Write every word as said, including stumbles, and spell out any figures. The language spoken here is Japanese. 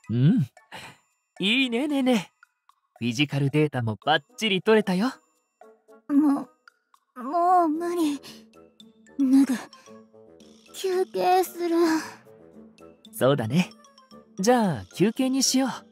うん。いいねねね。フィジカルデータもバッチリ取れたよ。 もう、もう無理。脱ぐ。休憩する。 そうだね。じゃあ休憩にしよう。